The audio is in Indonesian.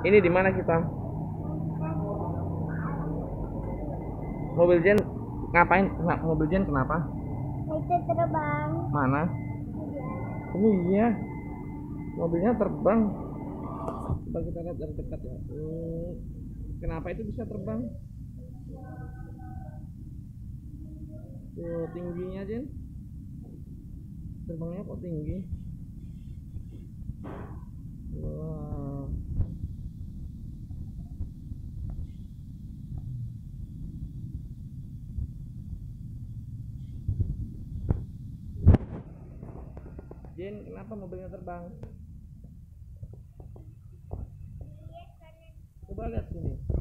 Ini di mana kita? Mobil Jen ngapain? Mobil Jen kenapa? Itu terbang. Mana? Iya. Oh iya, mobilnya terbang. Coba kita lihat dari dekat ya. Kenapa itu bisa terbang? Tuh tingginya Jen. Terbangnya kok tinggi? Wah. Jen, kenapa mobilnya terbang? Coba lihat sini.